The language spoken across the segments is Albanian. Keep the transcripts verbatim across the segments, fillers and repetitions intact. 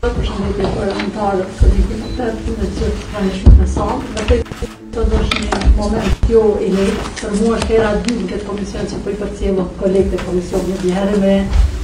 Përshëndetje për anëtarët të Komitetit në gjithë pranishmit në salë. Vërtet të është një moment jo i lehtë, për mua është hera dy në këtë komision që po i përcjellën kolegët e komisionit një herë me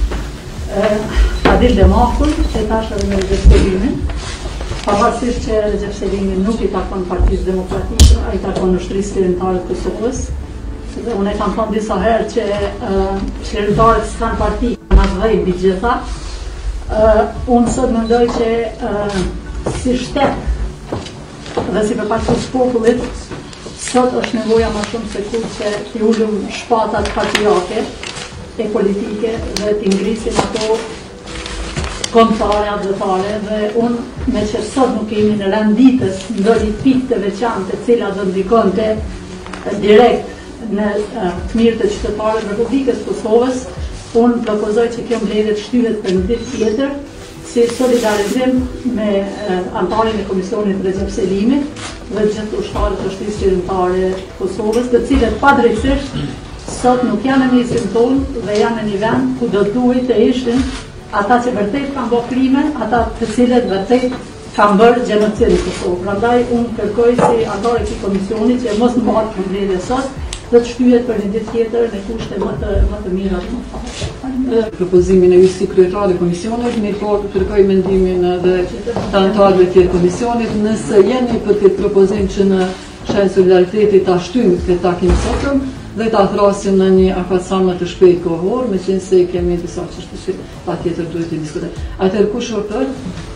Adil Demakun, që tash edhe me Recep Selimin. Pavarësisht që Recep Selimi nuk i takon Partisë Demokratike, ai takon ushtrisë lirimtare të Kosovës. Dhe unë e kam thënë disa herë që lirimtarët s'kan parti, kanë atë dhej mbi gjitha. Uh, unë sot mendoj që uh, si shtet dhe si përfaqësues popullit sot është nevoja më shumë se kur që t'i ulëm shpatat partijake e politike dhe t'i ngrisim ato kombëtare, advetare, dhe unë me që sot nuk kemi në renditës ndonjë pikë të veçantë e cila do ndikonte direkt në uh, të mirë të qytetarëve të Republikës Kosovës. Unë propozoj që kjo mbledhje shtyhet për një ditë tjetër si solidarizim me eh, anëtarin e Komisionit Recep Selimi dhe gjithë ushtarët të ushtrisë lirimtare të Kosovës, të cilët padrejtisht sot nuk janë në mesin tonë dhe janë në një vend ku do duhet të ishin ata që vërtet kanë bërë krime, ata të cilët vërtet kanë bërë gjenocid në Kosovë. Prandaj unë kërkoj si anëtar e këtij komisioni që mos mbahet kjo mbledhje sot, dhe të shtyhet për një ditë tjetër në kushte më të, më të mira të më propozimin e ju si kryetar e komisionit, mirë po kërkoj mendimin edhe të anëtarëve të komisionit, nëse jeni për këtë propozim që në Shenjë Solidariteti ta shtyjmë këtë takim sotëm dhe ta thrasim në një afat më të shpejt kohor, me qenë se kemi disa çështje që patjetër duhet të diskutojmë. Atëherë kush është për?